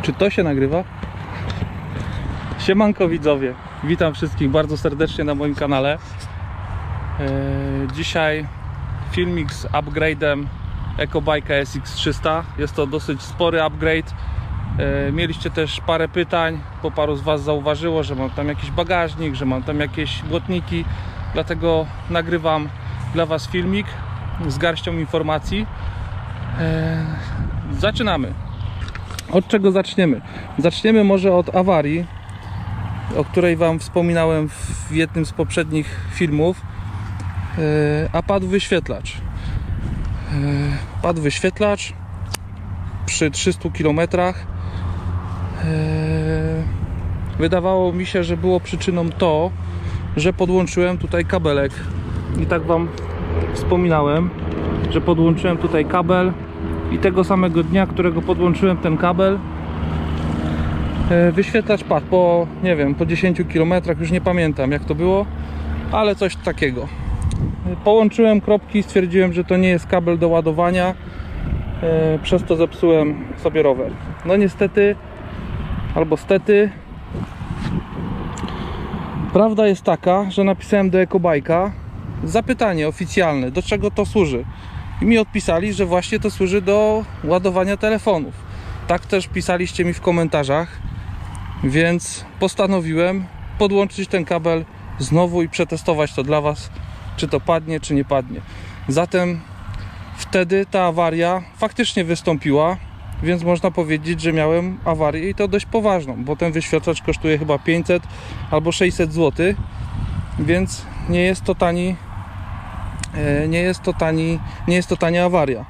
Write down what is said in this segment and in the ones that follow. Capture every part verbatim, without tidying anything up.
Czy to się nagrywa? Siemanko widzowie, witam wszystkich bardzo serdecznie na moim kanale. Eee, dzisiaj filmik z upgrade'em EcoBike'a S X trzysta. Jest to dosyć spory upgrade. Eee, mieliście też parę pytań, bo paru z Was zauważyło, że mam tam jakiś bagażnik, że mam tam jakieś błotniki. Dlatego nagrywam dla Was filmik z garścią informacji. Eee, zaczynamy. Od czego zaczniemy? Zaczniemy może od awarii, o której Wam wspominałem w jednym z poprzednich filmów. A padł wyświetlacz. Padł wyświetlacz przy trzystu kilometrach. Wydawało mi się, że było przyczyną to, że podłączyłem tutaj kabelek. I tak Wam wspominałem, że podłączyłem tutaj kabel. I tego samego dnia, którego podłączyłem ten kabel, wyświetlacz padł po, nie wiem, po dziesięciu kilometrach, już nie pamiętam jak to było, ale coś takiego. Połączyłem kropki, stwierdziłem, że to nie jest kabel do ładowania, przez to zepsułem sobie rower. No niestety, albo stety, prawda jest taka, że napisałem do EcoBike'a zapytanie oficjalne, do czego to służy. I mi odpisali, że właśnie to służy do ładowania telefonów. Tak też pisaliście mi w komentarzach, więc postanowiłem podłączyć ten kabel znowu i przetestować to dla Was, czy to padnie, czy nie padnie. Zatem wtedy ta awaria faktycznie wystąpiła, więc można powiedzieć, że miałem awarię i to dość poważną, bo ten wyświetlacz kosztuje chyba pięćset albo sześćset złotych, więc nie jest to tani Nie jest to tani, nie jest to tania awaria.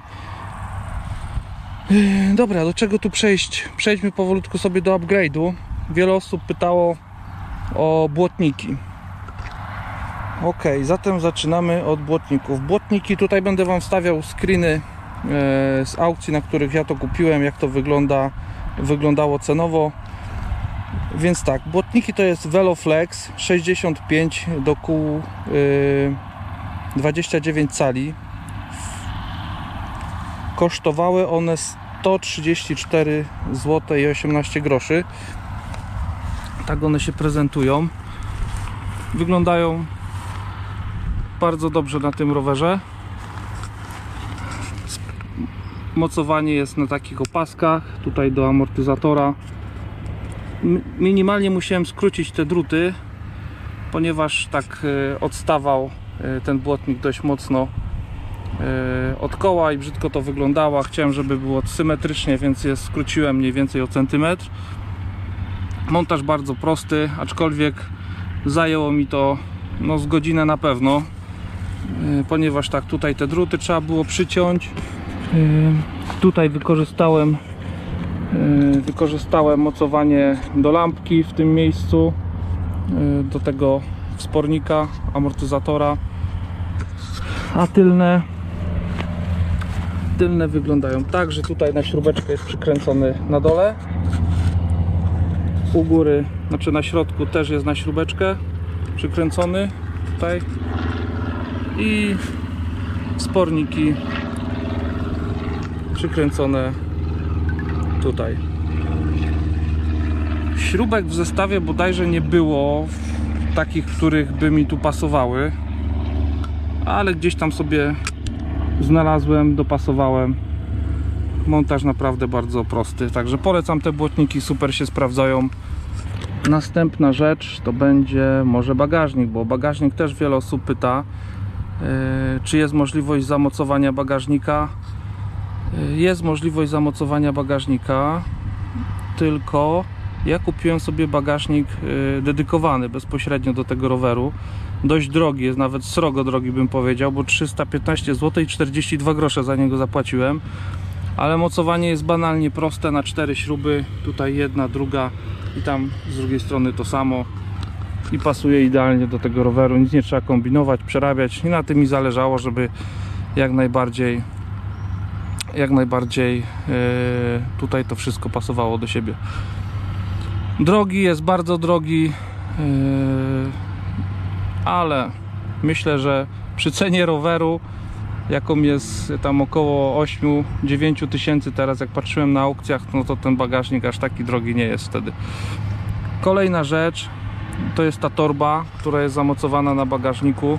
Dobra, do czego tu przejść? Przejdźmy powolutku sobie do upgrade'u. Wiele osób pytało o błotniki. Ok, zatem zaczynamy od błotników. Błotniki, tutaj będę Wam wstawiał screeny z aukcji, na których ja to kupiłem, jak to wygląda, wyglądało cenowo. Więc tak, błotniki to jest Veloflex sześćdziesiąt pięć do kół yy, dwadzieścia dziewięć cali. Kosztowały one sto trzydzieści cztery złote i osiemnaście groszy. Tak one się prezentują. Wyglądają bardzo dobrze na tym rowerze. Mocowanie jest na takich opaskach, tutaj do amortyzatora. Minimalnie musiałem skrócić te druty, ponieważ tak odstawał ten błotnik dość mocno od koła i brzydko to wyglądało. Chciałem, żeby było symetrycznie, więc je skróciłem mniej więcej o centymetr. Montaż bardzo prosty, aczkolwiek zajęło mi to no, z godzinę na pewno, ponieważ tak, tutaj te druty trzeba było przyciąć. Tutaj wykorzystałem wykorzystałem mocowanie do lampki w tym miejscu, do tego wspornika, amortyzatora, a tylne tylne wyglądają tak, że tutaj na śrubeczkę jest przykręcony na dole, u góry, znaczy na środku też jest na śrubeczkę przykręcony tutaj i wsporniki przykręcone tutaj. Śrubek w zestawie bodajże nie było takich, których by mi tu pasowały, ale gdzieś tam sobie znalazłem, dopasowałem. Montaż naprawdę bardzo prosty, także polecam te błotniki, super się sprawdzają. Następna rzecz to będzie może bagażnik, bo bagażnik też wiele osób pyta, yy, czy jest możliwość zamocowania bagażnika. Yy, jest możliwość zamocowania bagażnika, tylko ja kupiłem sobie bagażnik yy, dedykowany bezpośrednio do tego roweru. Dość drogi, jest nawet srogo drogi bym powiedział, bo trzysta piętnaście złotych i czterdzieści dwa grosze za niego zapłaciłem. Ale mocowanie jest banalnie proste, na cztery śruby, tutaj jedna, druga i tam z drugiej strony to samo i pasuje idealnie do tego roweru, nic nie trzeba kombinować, przerabiać i na tym mi zależało, żeby jak najbardziej jak najbardziej yy, tutaj to wszystko pasowało do siebie. Drogi jest bardzo drogi, yy, ale myślę, że przy cenie roweru jaką jest tam około osiem do dziewięciu tysięcy teraz, jak patrzyłem na aukcjach, no to ten bagażnik aż taki drogi nie jest wtedy. Kolejna rzecz to jest ta torba, która jest zamocowana na bagażniku.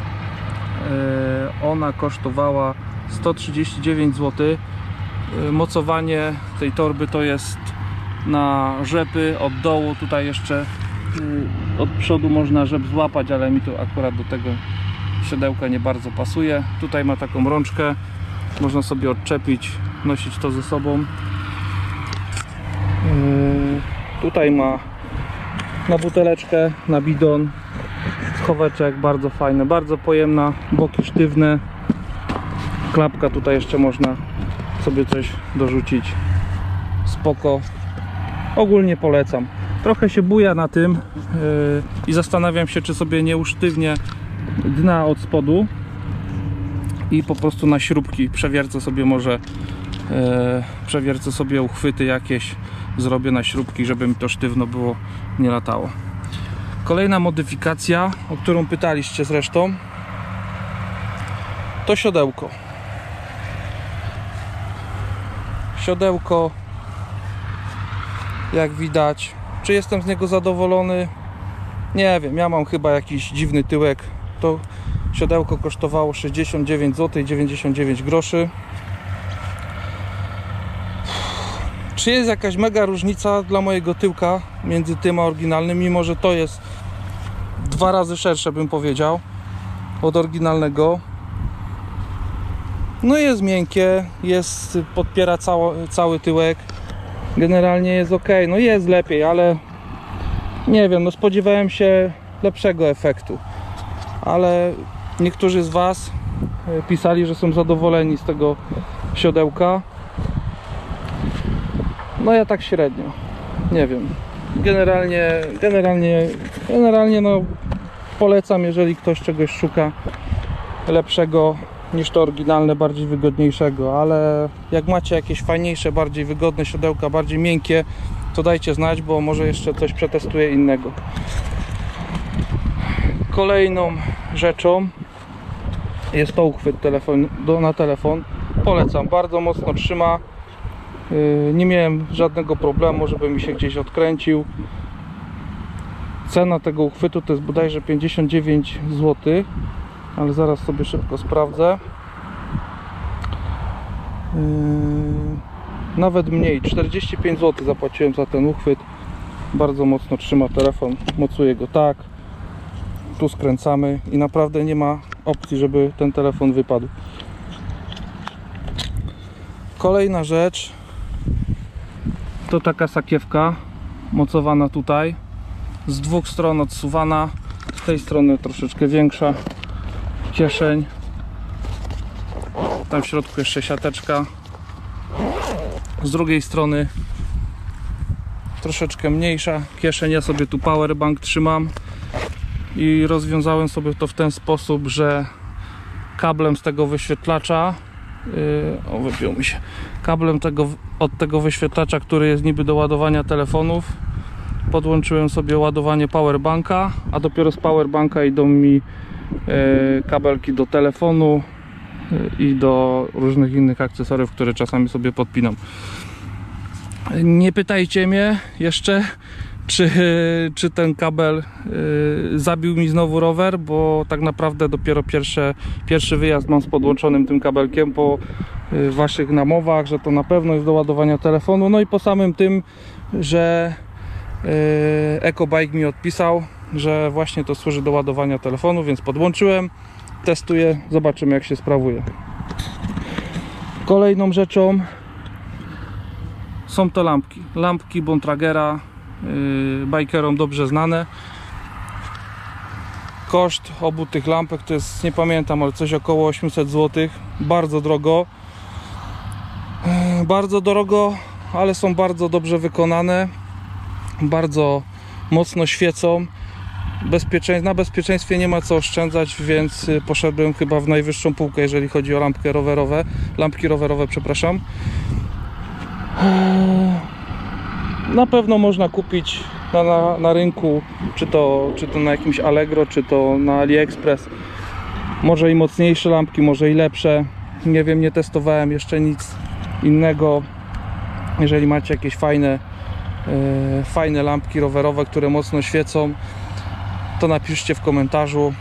Ona kosztowała sto trzydzieści dziewięć złotych. Mocowanie tej torby to jest na rzepy od dołu. Tutaj jeszcze od przodu można rzep złapać, ale mi to akurat do tego siodełka nie bardzo pasuje. Tutaj ma taką rączkę, można sobie odczepić, nosić to ze sobą. Yy, tutaj ma na buteleczkę, na bidon, schoweczek, bardzo fajny, bardzo pojemna, boki sztywne, klapka, tutaj jeszcze można sobie coś dorzucić, spoko, ogólnie polecam. Trochę się buja na tym yy, i zastanawiam się, czy sobie nie usztywnię dna od spodu i po prostu na śrubki przewiercę sobie może yy, przewiercę sobie uchwyty jakieś, zrobię na śrubki, żeby mi to sztywno było, nie latało. Kolejna modyfikacja, o którą pytaliście zresztą, to siodełko. Siodełko, jak widać, czy jestem z niego zadowolony? Nie wiem, ja mam chyba jakiś dziwny tyłek. To siodełko kosztowało sześćdziesiąt dziewięć złotych dziewięćdziesiąt dziewięć groszy. Czy jest jakaś mega różnica dla mojego tyłka między tym a oryginalnym, mimo że to jest dwa razy szersze, bym powiedział, od oryginalnego? No jest miękkie, jest, podpiera cały, cały tyłek, generalnie jest ok, no jest lepiej, ale nie wiem, no spodziewałem się lepszego efektu, ale niektórzy z Was pisali, że są zadowoleni z tego siodełka. No ja tak średnio, nie wiem, generalnie, generalnie, generalnie no polecam, jeżeli ktoś czegoś szuka lepszego niż to oryginalne, bardziej wygodniejszego, ale jak macie jakieś fajniejsze, bardziej wygodne siodełka, bardziej miękkie, to dajcie znać, bo może jeszcze coś przetestuję innego. Kolejną rzeczą jest to uchwyt telefon, do, na telefon. Polecam, bardzo mocno trzyma. Yy, nie miałem żadnego problemu, żeby mi się gdzieś odkręcił. Cena tego uchwytu to jest bodajże pięćdziesiąt dziewięć złotych, ale zaraz sobie szybko sprawdzę. Yy, nawet mniej, czterdzieści pięć złotych zapłaciłem za ten uchwyt. Bardzo mocno trzyma telefon, mocuję go tak, tu skręcamy i naprawdę nie ma opcji, żeby ten telefon wypadł. Kolejna rzecz to taka sakiewka mocowana tutaj, z dwóch stron odsuwana, z tej strony troszeczkę większa kieszeń, tam w środku jeszcze siateczka, z drugiej strony troszeczkę mniejsza kieszeń. Ja sobie tu powerbank trzymam i rozwiązałem sobie to w ten sposób, że kablem z tego wyświetlacza yy, o wypiął mi się kablem tego, od tego wyświetlacza, który jest niby do ładowania telefonów, podłączyłem sobie ładowanie powerbanka, a dopiero z powerbanka idą mi yy, kabelki do telefonu yy, i do różnych innych akcesoriów, które czasami sobie podpinam. Nie pytajcie mnie jeszcze, czy, czy ten kabel yy, zabił mi znowu rower, bo tak naprawdę dopiero pierwsze, pierwszy wyjazd mam z podłączonym tym kabelkiem po yy, waszych namowach, że to na pewno jest do ładowania telefonu. No i po samym tym, że yy, EcoBike mi odpisał, że właśnie to służy do ładowania telefonu, więc podłączyłem, testuję, zobaczymy jak się sprawuje. Kolejną są to lampki. Lampki Bontragera, yy, bikerom dobrze znane. Koszt obu tych lampek to jest, nie pamiętam, ale coś około osiemset złotych. Bardzo drogo. Yy, bardzo drogo, ale są bardzo dobrze wykonane. Bardzo mocno świecą. Bezpieczeństw, na bezpieczeństwie nie ma co oszczędzać, więc poszedłem chyba w najwyższą półkę, jeżeli chodzi o lampki rowerowe. Lampki rowerowe, przepraszam. Na pewno można kupić na, na, na rynku, czy to, czy to na jakimś Allegro, czy to na AliExpress, Może i mocniejsze lampki, może i lepsze. Nie wiem, nie testowałem jeszcze nic innego. Jeżeli macie jakieś fajne, yy, fajne lampki rowerowe, które mocno świecą, to napiszcie w komentarzu.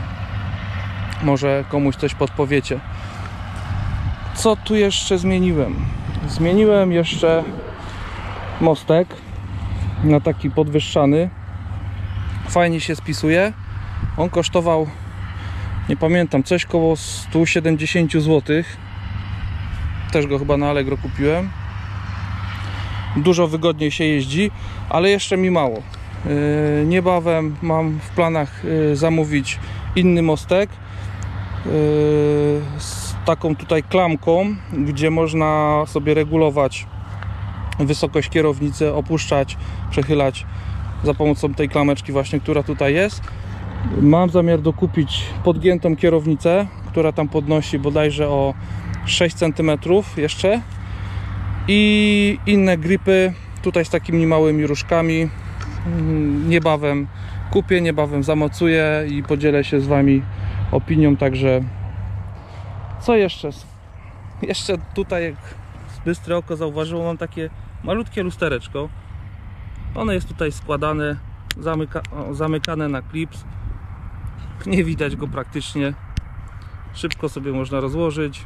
Może komuś coś podpowiecie. Co tu jeszcze zmieniłem? Zmieniłem jeszcze mostek na taki podwyższany. Fajnie się spisuje. On kosztował, nie pamiętam, coś koło sto siedemdziesiąt złotych. Też go chyba na Allegro kupiłem. Dużo wygodniej się jeździ, ale jeszcze mi mało. Yy, niebawem mam w planach yy, zamówić inny mostek yy, z taką tutaj klamką, gdzie można sobie regulować wysokość kierownicy, opuszczać, przechylać za pomocą tej klameczki właśnie, która tutaj jest. Mam zamiar dokupić podgiętą kierownicę, która tam podnosi bodajże o sześć centymetrów jeszcze, i inne gripy tutaj z takimi małymi różkami. Niebawem kupię, niebawem zamocuję i podzielę się z wami opinią. Także co jeszcze? Jeszcze tutaj, jak bystre oko zauważyło, mam takie malutkie lustereczko. Ono jest tutaj składane, zamyka, o, zamykane na klips. Nie widać go praktycznie. Szybko sobie można rozłożyć.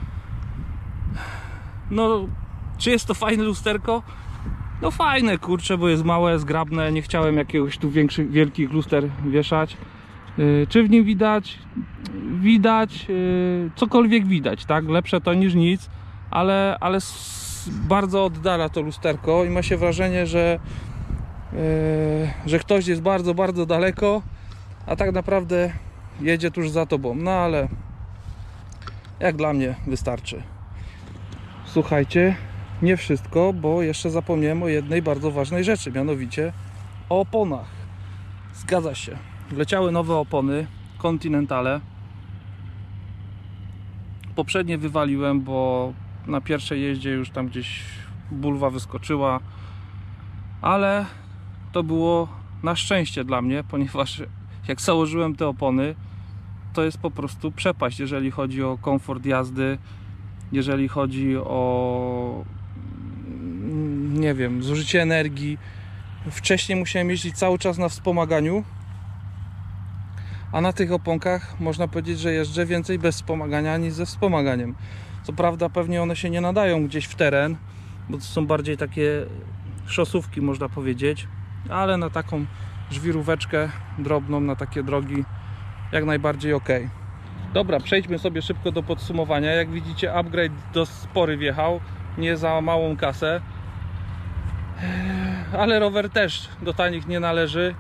No, czy jest to fajne lusterko? No fajne, kurczę, bo jest małe, zgrabne. Nie chciałem jakiegoś tu większych, wielkich luster wieszać. Yy, czy w nim widać? Widać. Yy, cokolwiek widać, tak? Lepsze to niż nic, ale, ale bardzo oddala to lusterko i ma się wrażenie, że, yy, że ktoś jest bardzo, bardzo daleko, a tak naprawdę jedzie tuż za tobą. No ale jak dla mnie wystarczy. Słuchajcie, nie wszystko, bo jeszcze zapomniałem o jednej bardzo ważnej rzeczy, mianowicie o oponach. Zgadza się. Wleciały nowe opony Continentale. Poprzednie wywaliłem, bo na pierwszej jeździe już tam gdzieś bulwa wyskoczyła, ale to było na szczęście dla mnie, ponieważ jak założyłem te opony, to jest po prostu przepaść, jeżeli chodzi o komfort jazdy, jeżeli chodzi o, nie wiem, zużycie energii. Wcześniej musiałem jeździć cały czas na wspomaganiu, a na tych oponkach można powiedzieć, że jeżdżę więcej bez wspomagania niż ze wspomaganiem. Co prawda pewnie one się nie nadają gdzieś w teren, bo to są bardziej takie szosówki, można powiedzieć, ale na taką żwiróweczkę drobną, na takie drogi jak najbardziej ok. Dobra, przejdźmy sobie szybko do podsumowania. Jak widzicie, upgrade dość spory wjechał, nie za małą kasę, ale rower też do tanich nie należy.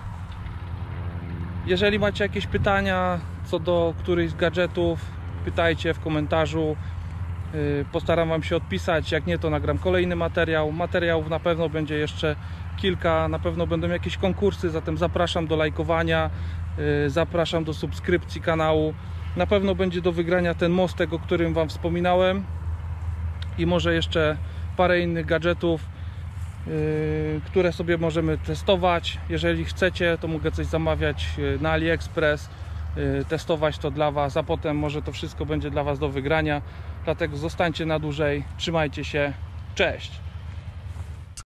Jeżeli macie jakieś pytania co do którychś z gadżetów, pytajcie w komentarzu. Postaram wam się odpisać. Jak nie, to nagram kolejny materiał. Materiałów na pewno będzie jeszcze kilka, na pewno będą jakieś konkursy, zatem zapraszam do lajkowania, zapraszam do subskrypcji kanału. Na pewno będzie do wygrania ten mostek, o którym wam wspominałem, i może jeszcze parę innych gadżetów, yy, które sobie możemy testować. Jeżeli chcecie, to mogę coś zamawiać na AliExpress, yy, testować to dla was, a potem może to wszystko będzie dla was do wygrania. Dlatego zostańcie na dłużej, trzymajcie się, cześć!